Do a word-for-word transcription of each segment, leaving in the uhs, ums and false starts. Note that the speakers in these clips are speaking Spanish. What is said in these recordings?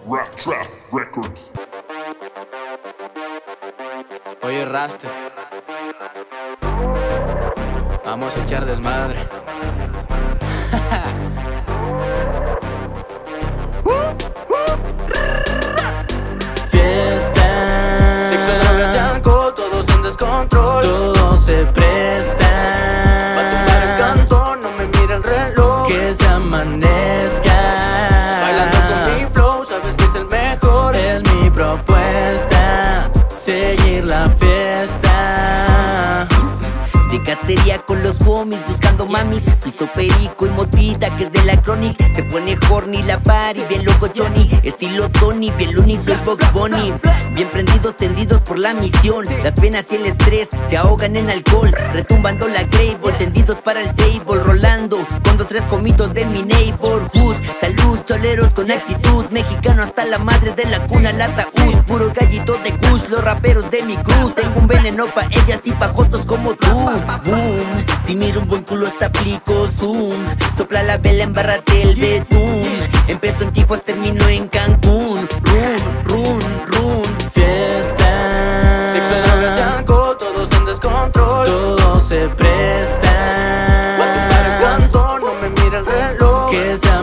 Rap Trap Records. Oye, Raster, vamos a echar desmadre. Fiesta, sexo, drogas y alcohol, todos en descontrol. Todo se presta pa' tumbar el cantón, no me mira el reloj. Que se amanezca bailando con mi flow, sabes que es el mejor. Es mi propuesta, seguir la fiesta. De cacería con los homies, buscando mamis, pisto perico y motita que es de la chronic. Se pone horny la party, bien loco Johnny, estilo Tony, bien loony, soy Bugs Bunny. Bien prendidos, tendidos por la misión. Las penas y el estrés se ahogan en alcohol, retumbando la Grable, tendidos para el table, rolando con dos tres comitos de mi neighborhood. Salud, choleros con actitud, mexicano hasta la madre de la cuna, la ataúd. Puro gallito de kush, los raperos de mi crew. Tengo un veneno pa' ellas y pa' jotos como tú. Boom, si miro un buen culo hasta aplico zoom. Sopla la vela, embárrate el betún. Empezó en Tijuas, terminó en Cancún. Run, run, run. Fiesta, sexo, drogas y alcohol, todos en descontrol. Todo se presta pa' tumbar el cantón, no me mira el reloj. Que se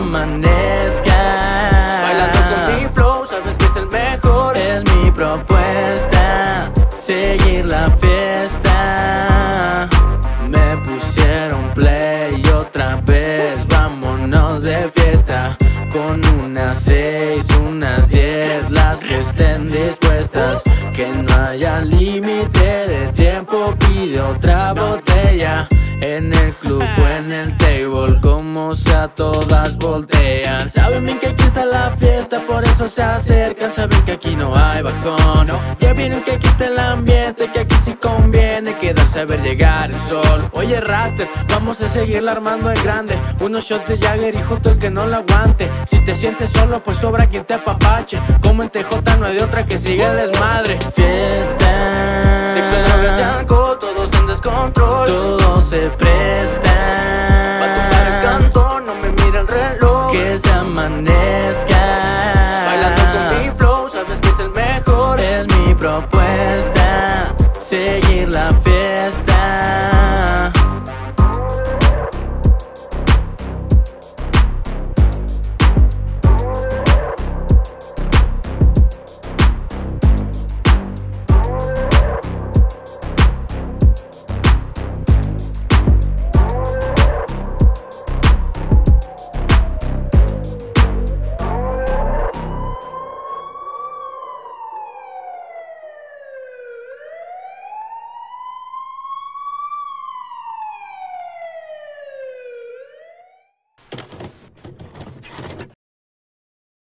amanezca bailando con mi flow, sabes que es el mejor. Es mi propuesta, seguir la fiesta. Me pusieron play otra vez, vámonos de fiesta. Con unas seis, unas diez, las que estén dispuestas. Que no haya límite de tiempo, pide otra botella. En el club o en el table, como sea todas voltean. Saben bien que aquí está la fiesta, por eso se acercan. Saben que aquí no hay bajón, ya vieron que aquí está el ambiente, que aquí sí conviene quedarse a ver llegar el sol. Oye, Raster, vamos a seguirla armando en grande. Unos shots de Jagger y Joto el que no la aguante. Si te sientes solo, pues sobra quien te apapache. Como en T J no hay de otra que siga el desmadre. Fiesta, sexo, drogas y alcohol, todos en descontrol. Todo se presta pa' tumbar el canto,